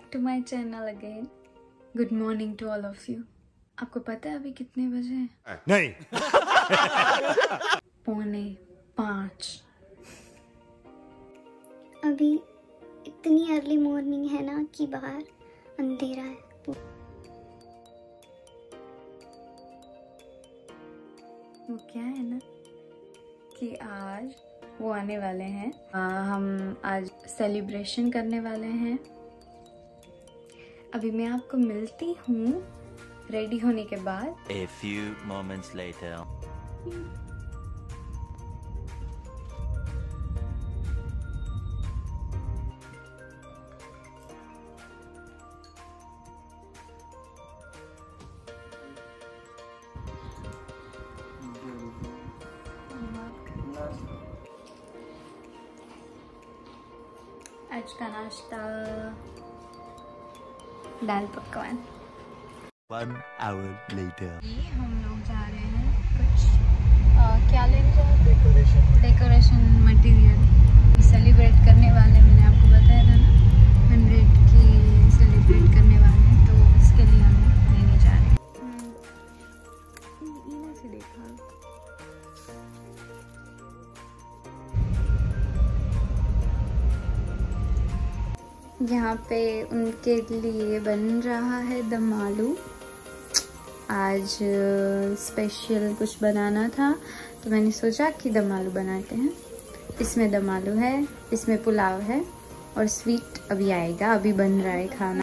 Back to my channel again. Good morning to all of you. आपको पता है अभी कितने बजे हैं? नहीं। 4:45। अभी इतनी अर्ली मॉर्निंग है ना कि बाहर अंधेरा है। वो क्या है ना कि आज वो आने वाले हैं। हम आज सेलिब्रेशन करने वाले हैं। अभी मैं आपको मिलती हूँ रेडी होने के बाद। A few moments later. आज का नाश्ता दाल पकवान। 1 hour later. हम लोग जा रहे हैं कुछ क्या लेने जा रहे हैं? डेकोरेशन मटेरियल सेलिब्रेट करने वाले। मैंने आपको बताया था ना 100 की सेलिब्रेट करने वाले हैं, तो इसके लिए हम लेने जा रहे हैं। से देखा यहाँ पे उनके लिए बन रहा है दम आलू। आज स्पेशल कुछ बनाना था तो मैंने सोचा कि दम आलू बनाते हैं। इसमें दम आलू है, इसमें पुलाव है और स्वीट अभी आएगा। अभी बन रहा है खाना।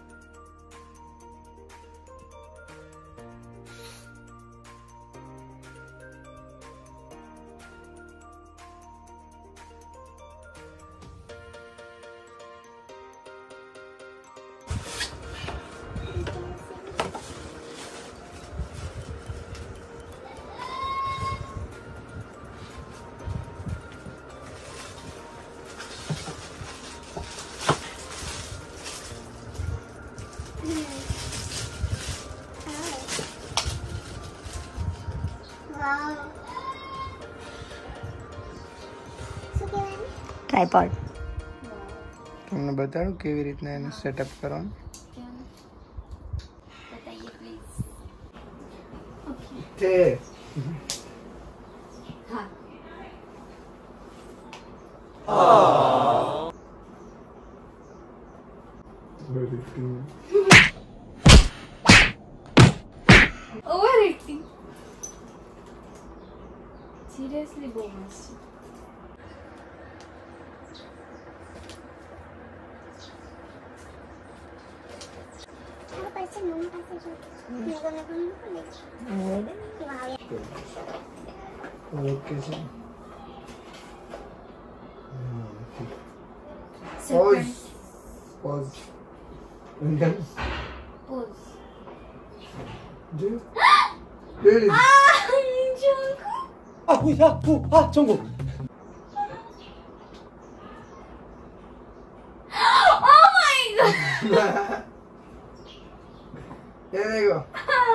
ट्राइपॉड તમને બતાડું કેવી રીતના એને સેટઅપ કરવાનું. बताइए प्लीज। તે हाँ ओवर एक्टिंग। सीरियसली बहुत मस्त। ઓકે છે. Surprise. Pose Pose. જો really 정국. Oh my god. there you go.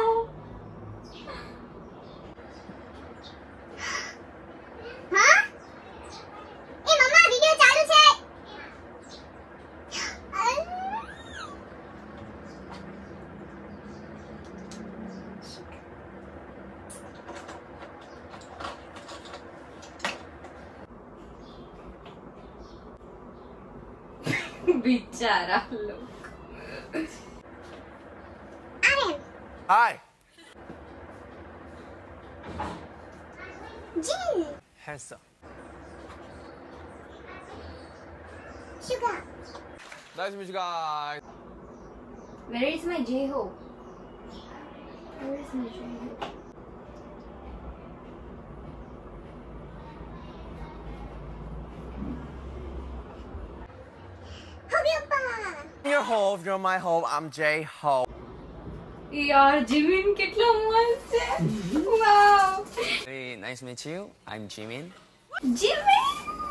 बेचारा लोग। Hi. Jill, Handsome. sugar. Nice to meet you guys. Where is my J-Ho? Where is my J-Ho? Your home, you're my home. I'm J Ho. यार Jimin कितना मस्त है। Wow. Hey, nice to meet you. I'm Jimin. Jimin.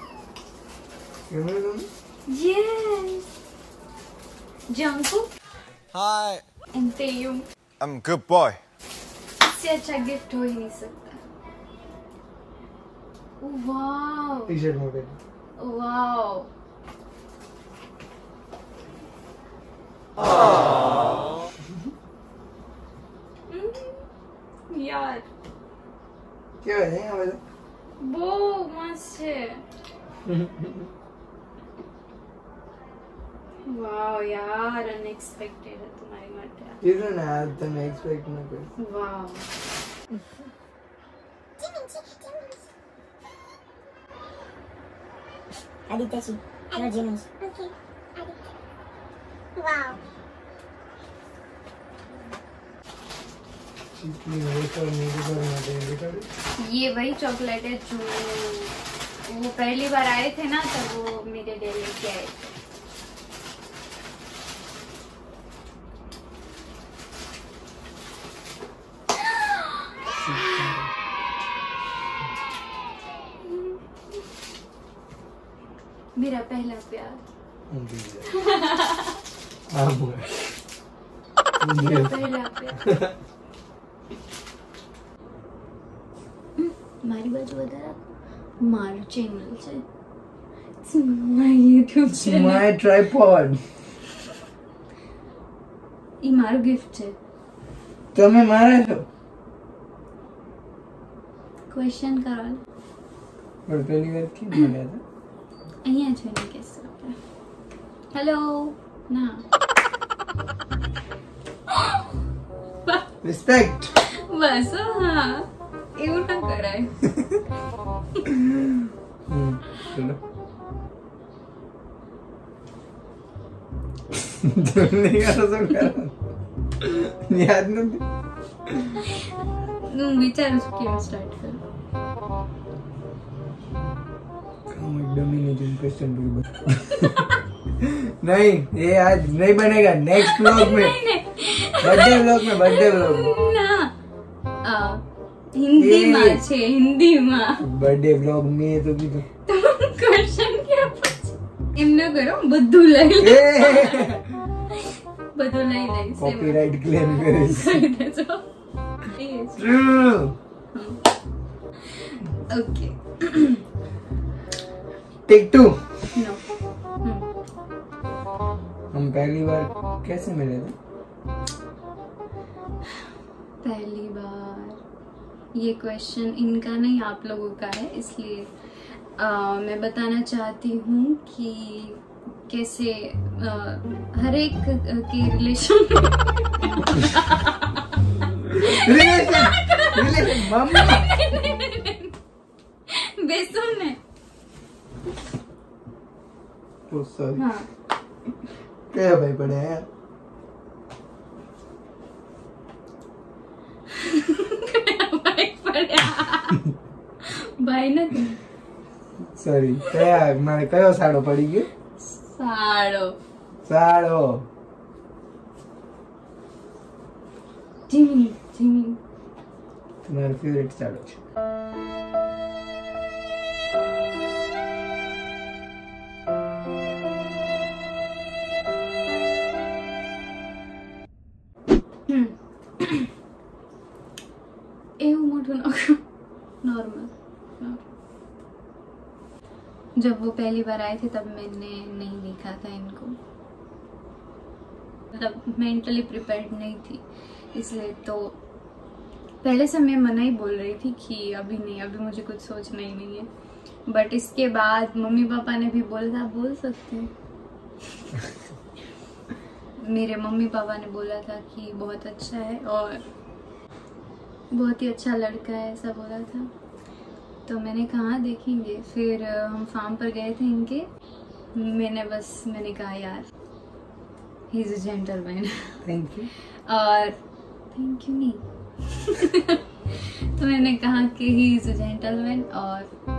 Yes. Jungkook Hi. And तेयुम। I'm good boy. इससे अच्छा gift हो ही नहीं सकता। वाओ। टी-शर्ट में वाओ। यार કેવા છે આ બધા? બહુ મસ્ત છે. વાવ યાર, અનએક્સપેક્ટેડ હતું તમારી માટે. કીધું ને આ તમે એક્સપેક્ટ ન કરો. Wow. Aditya, hello Jimmy. Okay, Aditya. Wow. इतनी वेफर मेरे घर में देखा. ये वही चॉकलेट है जो वो पहली बार आए थे ना, तब वो मेरे लिए लेके आए थे. मेरा पहला प्यार. मेरा पहला प्यार. મારી બાજુ વધારે મારું ચેનલ છે. My YouTube channel. My tripod. ઈ મારું ગિફ્ટ છે. તમે મારા છો. ક્વેશ્ચન કરો. પણ પહેલી વાર કેમ મળ્યા હતા? અહીંયા છે ને કેસ આપણે. હેલો ના. રિસ્પેક્ટ. બસ હા, એવું ના કરાય. ચલો. તમને યાદ શું કરો? યાદ નથી. હું વિચારું છું કેવું સ્ટાર્ટ કરું. हम एकदम ही नहीं क्वेश्चन नहीं, ये आज नहीं बनेगा. नेक्स्ट व्लॉग में, बर्थडे व्लॉग में, बर्थडे व्लॉग ના હિન્દીમાં છે, હિન્દીમાં. बर्थडे व्लॉग में तो भी ક્વેશ્ચન ક્યાં પૂછે? એમ ન કરો, બધું લઈ લે. બધું લઈ લઈશ. कॉपीराइट क्लेम करेगी. કરી દેજો. ઓકે. टेक 2. नो. हम पहली बार कैसे मिले थे? पहली बार ये क्वेश्चन इनका नहीं, आप लोगों का है, इसलिए मैं बताना चाहती हूँ कि कैसे हर एक के रिलेशन बेसुन है. सॉरी. हाँ. क्या भाई पड़े हैं? ભાઈ નથી. સોરી. કયા મારે કયો સાડો પડી ગયો? સાડો. સાડો. Jimmy Jimmy. તમારો ફેવરેટ સાડો છે. એવું મોટું नॉर्मल. जब वो पहली बार आए थे तब मैंने नहीं देखा था इनको, मतलब मेंटली प्रिपेयर्ड नहीं थी, इसलिए तो पहले से मैं मना ही बोल रही थी कि अभी नहीं, अभी मुझे कुछ सोचना ही नहीं है. बट इसके बाद मम्मी पापा ने भी बोला था, बोल सकते हैं. मेरे मम्मी पापा ने बोला था कि बहुत अच्छा है और बहुत ही अच्छा लड़का है, ऐसा बोला था. तो मैंने कहा देखेंगे. फिर हम फार्म पर गए थे इनके. मैंने कहा यार he is a gentleman. Thank you. और थैंक यू नहीं. तो मैंने कहा कि ही इज अ जेंटलमैन. और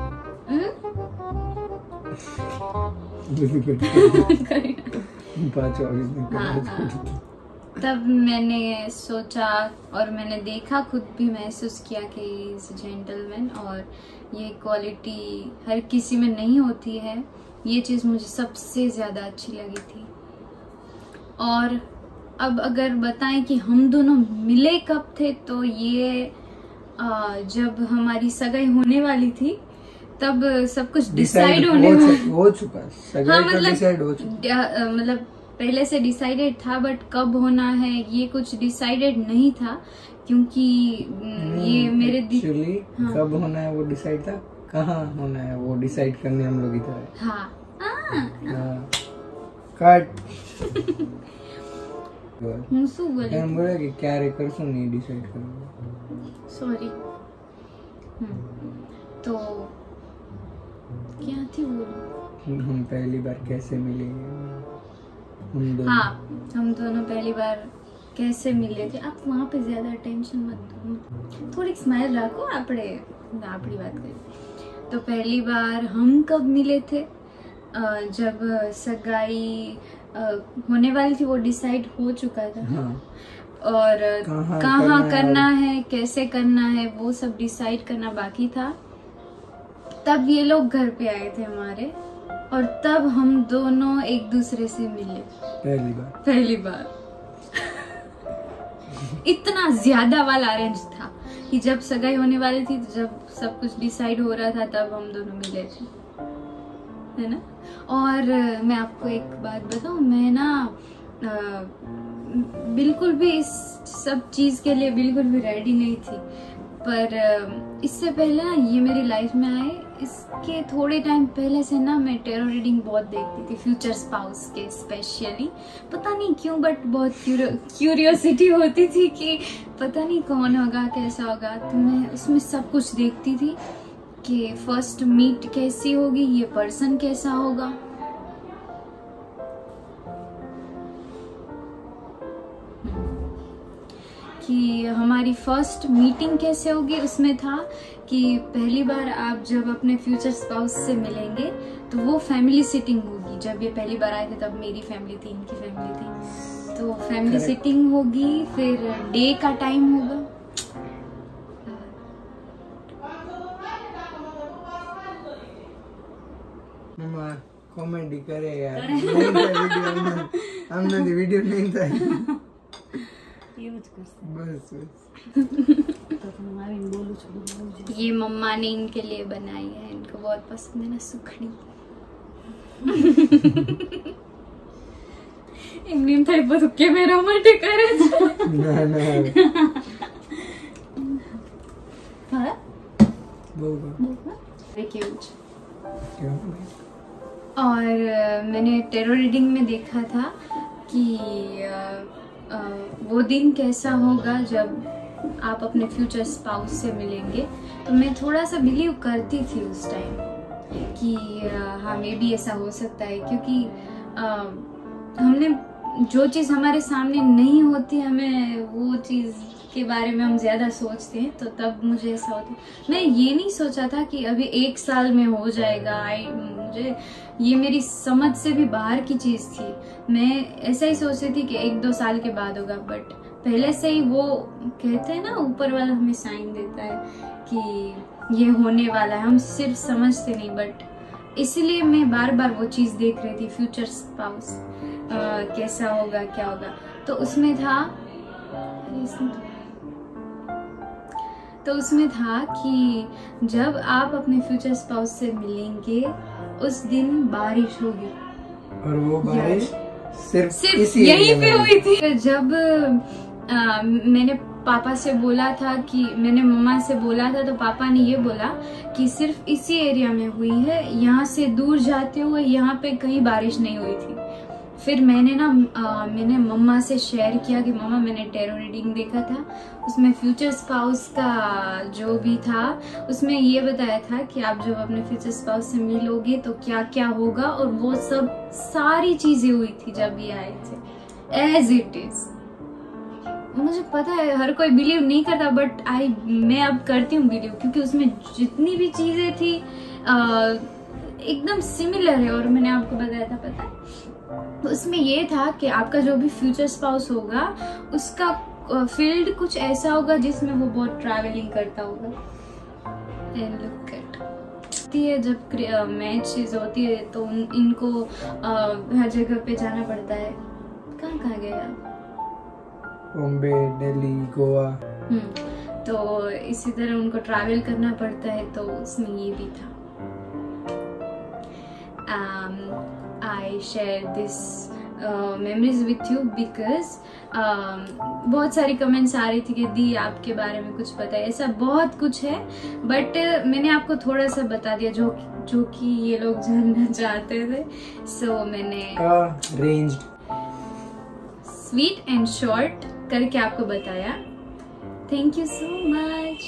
तब मैंने सोचा और मैंने देखा, खुद भी महसूस किया कि इज जेंटलमैन. और ये क्वालिटी हर किसी में नहीं होती है. ये चीज़ मुझे सबसे ज़्यादा अच्छी लगी थी. और अब अगर बताएं कि हम दोनों मिले कब थे, तो ये जब हमारी सगाई होने वाली थी तब सब कुछ डिसाइड होने हो चुका. हाँ, मतलब डिसाइड हो चुका. मतलब पहले से डिसाइडेड था, बट कब होना है ये कुछ डिसाइडेड नहीं था, क्योंकि ये मेरे एक्चुअली कब होना है वो डिसाइड था, कहाँ होना है वो डिसाइड करने हम लोग इधर है। हाँ कट मुसु बोले हम बोले कि क्या रे कर सुन नहीं डिसाइड करूँगा, सॉरी। तो क्या थी वो, हम पहली बार कैसे मिलेंगे हम दोनों। हाँ हम दोनों पहली बार कैसे मिले थे। आप वहाँ पे ज्यादा टेंशन मत दो, थोड़ी स्माइल रखो, आपड़ी बात करें। तो पहली बार हम कब मिले थे, जब सगाई होने वाली थी, वो डिसाइड हो चुका था। हाँ। और कहाँ करना है, कैसे करना है, वो सब डिसाइड करना बाकी था। तब ये लोग घर पे आए थे हमारे, और तब हम दोनों एक दूसरे से मिले पहली बार। इतना ज्यादा वाला अरेंज था कि जब सगाई होने वाली थी, जब सब कुछ डिसाइड हो रहा था, तब हम दोनों मिले थे, है ना। और मैं आपको एक बात बताऊं, मैं ना बिल्कुल भी इस सब चीज के लिए बिल्कुल भी रेडी नहीं थी, पर इससे पहले ना ये मेरी लाइफ में आए, इसके थोड़े टाइम पहले से ना मैं टेरो रीडिंग बहुत देखती थी, फ्यूचर स्पाउस के स्पेशली। पता नहीं क्यों, बट बहुत क्यूरियोसिटी होती थी कि पता नहीं कौन होगा, कैसा होगा। तो मैं उसमें सब कुछ देखती थी कि फर्स्ट मीट कैसी होगी, ये पर्सन कैसा होगा। कि हमारी फर्स्ट मीटिंग कैसे होगी, उसमें था कि पहली बार आप जब अपने फ्यूचर स्पाउस से मिलेंगे तो वो फैमिली सिटिंग होगी। जब ये पहली बार आए थे तब मेरी फैमिली थी, इनकी फैमिली थी, तो फैमिली सिटिंग होगी, फिर डे का टाइम होगा। कॉमेडी करे यार, हमने वीडियो नहीं था बस। ये मम्मा ने इनके लिए बनाई है, इनको बहुत पसंद है ना सुखड़ी। એમની થાય બધું કેમેરા માટે કરે છે। ના ના હા બહુ क्यूट। और मैंने टेरो रीडिंग में देखा था कि वो दिन कैसा होगा जब आप अपने फ्यूचर स्पाउस से मिलेंगे। तो मैं थोड़ा सा बिलीव करती थी उस टाइम कि हाँ मे भी ऐसा हो सकता है, क्योंकि हमने जो चीज़ हमारे सामने नहीं होती, हमें वो चीज़ के बारे में हम ज़्यादा सोचते हैं, तो तब मुझे ऐसा होता। मैं ये नहीं सोचा था कि अभी 1 साल में हो जाएगा, मुझे ये मेरी समझ से भी बाहर की चीज़ थी। मैं ऐसा ही सोचती थी कि 1-2 साल के बाद होगा, बट पहले से ही वो कहते हैं ना, ऊपर वाला हमें साइन देता है कि ये होने वाला है, हम सिर्फ समझते नहीं। बट इसलिए मैं बार बार वो चीज़ देख रही थी, फ्यूचर स्पाउस कैसा होगा, क्या होगा। तो उसमें था कि जब आप अपने फ्यूचर स्पाउस से मिलेंगे उस दिन बारिश होगी, और वो बारिश सिर्फ यहीं पे हुई थी। जब मैंने पापा से बोला था कि मैंने मम्मा से बोला था, तो पापा ने ये बोला कि सिर्फ इसी एरिया में हुई है, यहाँ से दूर जाते हुए यहाँ पे कहीं बारिश नहीं हुई थी। फिर मैंने मम्मा से शेयर किया कि मम्मा मैंने टेरो रीडिंग देखा था, उसमें फ्यूचर स्पाउस का जो भी था उसमें ये बताया था कि आप जब अपने फ्यूचर स्पाउस से मिलोगे तो क्या क्या होगा, और वो सब सारी चीजें हुई थी जब ये आए थे एज इट इज। मुझे पता है हर कोई बिलीव नहीं करता, बट मैं अब करती हूँ बिलीव, क्योंकि उसमें जितनी भी चीजें थी एकदम सिमिलर है। और मैंने आपको बताया था, पता है उसमें ये था कि आपका जो भी फ्यूचर स्पाउस होगा उसका फील्ड कुछ ऐसा होगा जिसमें वो बहुत ट्रैवलिंग करता होगा। एंड लुक एट, जब मैचेस होती है तो इनको हर जगह पे जाना पड़ता है। कहाँ गया? बॉम्बे, दिल्ली, गोवा। तो इसी तरह उनको ट्रैवल करना पड़ता है, तो उसमें ये भी था। I shared this memories with you because बहुत सारी कमेंट्स आ रही थी कि दी आपके बारे में कुछ बताइए। ऐसा बहुत कुछ है बट मैंने आपको थोड़ा सा बता दिया जो कि ये लोग जानना चाहते थे। सो मैंने रेंज स्वीट एंड शॉर्ट करके आपको बताया। Thank you so much.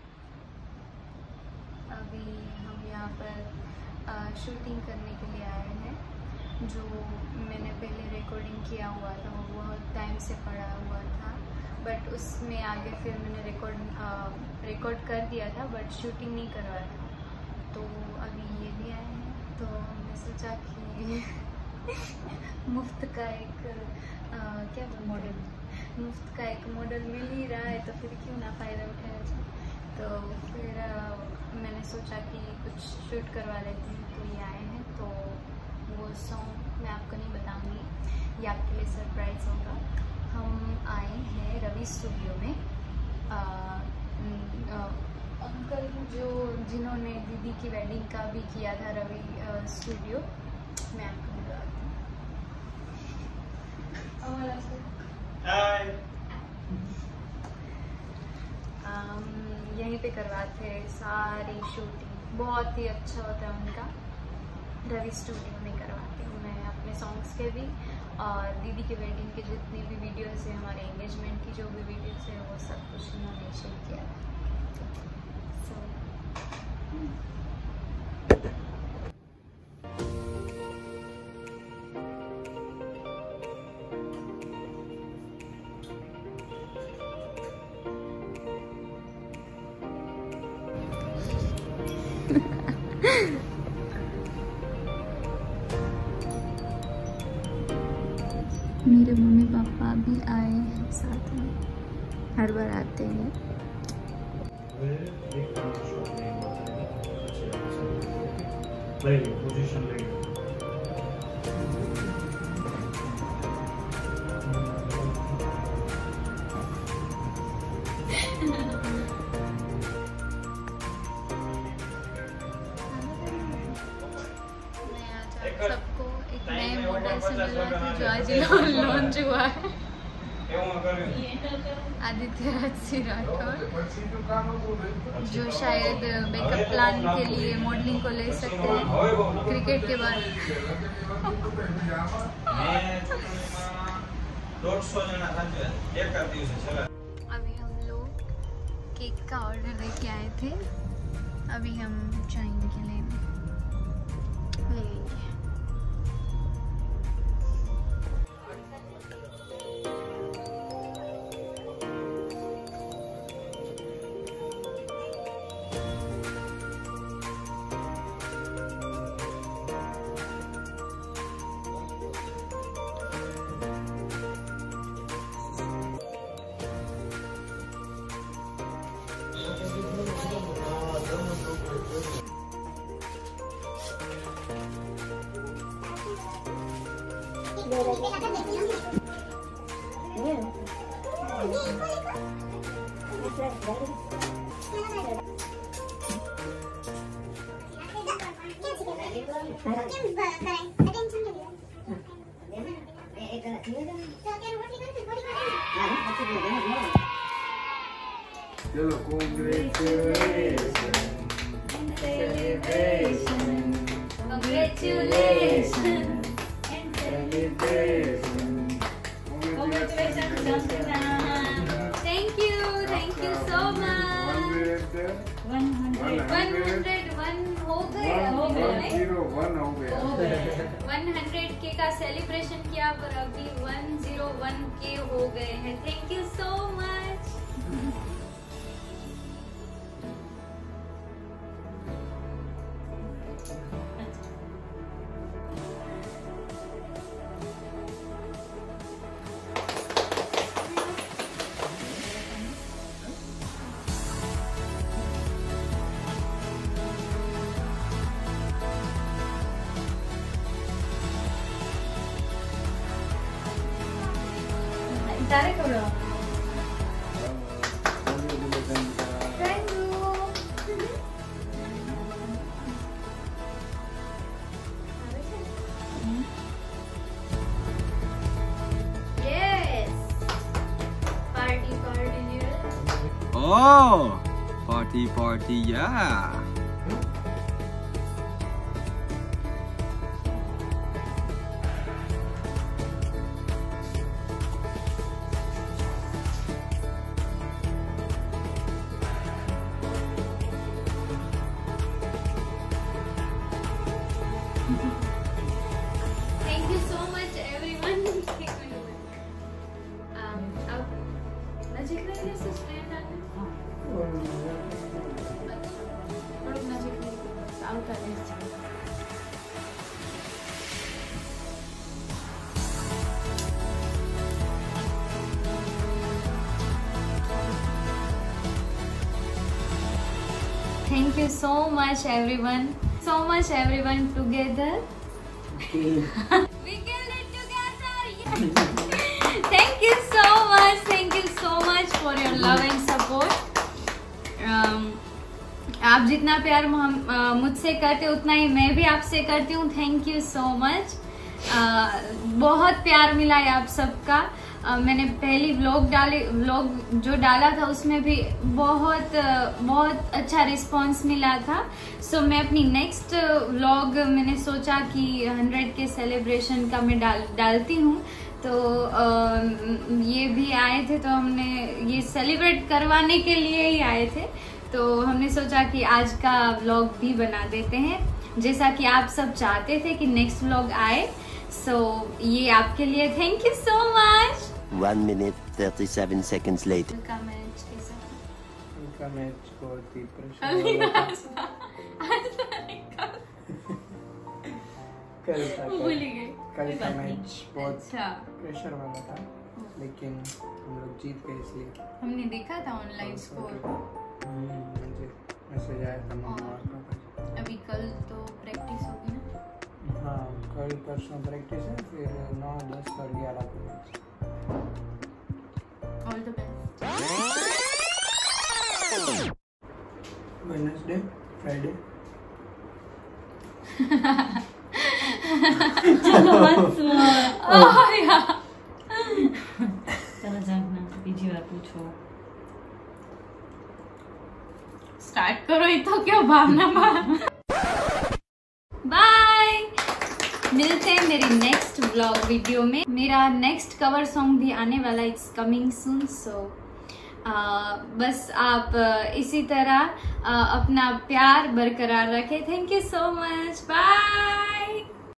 अभी हम यहाँ पर शूटिंग करने के लिए आए हैं। जो मैंने पहले रिकॉर्डिंग किया हुआ था वो बहुत टाइम से पड़ा हुआ था, बट उसमें आगे फिर मैंने रिकॉर्ड कर दिया था बट शूटिंग नहीं करवाया था। तो अभी ये भी आए हैं, तो मैं सोचा कि मुफ्त का एक मुफ्त का एक मॉडल मिल ही रहा है तो फिर क्यों ना फ़ायदा उठाया जाए। तो फिर मैंने सोचा कि कुछ शूट करवा लेते हैं, तो ये आए हैं। तो वो सॉन्ग मैं आपको नहीं बताऊंगी, ये आपके लिए सरप्राइज होगा। हम आए हैं रवि स्टूडियो में। अंकल जिन्होंने दीदी की वेडिंग का भी किया था, रवि स्टूडियो, मैं आपको बुलाती हूँ। यहीं पे करवाते हैं सारी शूटिंग, बहुत ही अच्छा होता है उनका। रवि स्टूडियो में करवाती हूँ मैं अपने सॉन्ग्स के भी और दीदी के वेडिंग के जितनी भी वीडियोस है, हमारे एंगेजमेंट की जो भी वीडियोस है वो सब कुछ उन्होंने शेयर किया था। मेरे मम्मी पापा भी आए हैं साथ में, हर बार आते हैं। सबको एक नए मॉडल से मिलना था जो आज लॉन्च हुआ है। आदित्य राज सिंह राठौर, जो शायद बैकअप प्लान के लिए मॉडलिंग को ले सकते हैं क्रिकेट के बाद। अभी हम लोग केक का ऑर्डर देके आए थे, अभी हम जाएंगे लेने, ले लेंगे। चलो Thank you so much. 101 हो गए, 100K का सेलिब्रेशन किया पर अभी 101K हो गए हैं। Thank you so much. Direct हो रहा Oh, party, yeah. Thank you so much everyone. अब नजीक रहिए से स्टैंड आने थोड़ा नजीक रहिए बस आउट आने चाहिए. Thank you so much everyone. So much everyone together. We killed it together. Yes. Thank you so much. Thank you so much for your love and support. आप जितना प्यार मुझसे करते उतना ही मैं भी आपसे करती हूँ. Thank you so much. बहुत प्यार मिला है आप सबका. मैंने पहली व्लॉग जो डाला था उसमें भी बहुत अच्छा रिस्पांस मिला था. सो मैं अपनी नेक्स्ट व्लॉग मैंने सोचा कि 100 के सेलिब्रेशन का मैं डालती हूँ. तो ये भी आए थे तो हमने ये सेलिब्रेट करवाने के लिए ही आए थे. तो हमने सोचा कि आज का व्लॉग भी बना देते हैं जैसा कि आप सब चाहते थे कि नेक्स्ट व्लॉग आए. सो ये आपके लिए. Thank you so much. 1 minute 37 seconds later. उनका मैच कैसा उनका मैच बहुत ही कल का मैच बहुत प्रेशर वाला था लेकिन हम लोग जीत गए इसलिए. हमने देखा था ऑनलाइन स्कोर. मुझे मैसेज आया था मम्मा और पापा. अभी कल तो प्रैक्टिस होगी ना. हाँ कल परसों प्रैक्टिस है फिर 9, 10 और 11 को match. All the best. Wednesday Friday. चलो मत चलो जागना बीजी बार पूछो. स्टार्ट करो. ये तो क्या भावना. बाय. मिलते हैं मेरी नेक्स्ट व्लॉग वीडियो में. मेरा नेक्स्ट कवर सॉन्ग भी आने वाला. It's coming soon. सो बस आप इसी तरह अपना प्यार बरकरार रखें. Thank you so much. Bye.